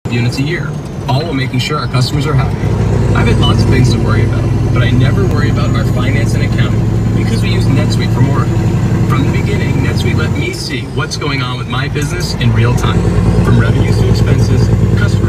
units a year, all while making sure our customers are happy. I've had lots of things to worry about, but I never worry about our finance and accounting because we use NetSuite from Oracle. From the beginning, NetSuite let me see what's going on with my business in real time, from revenues to expenses, customer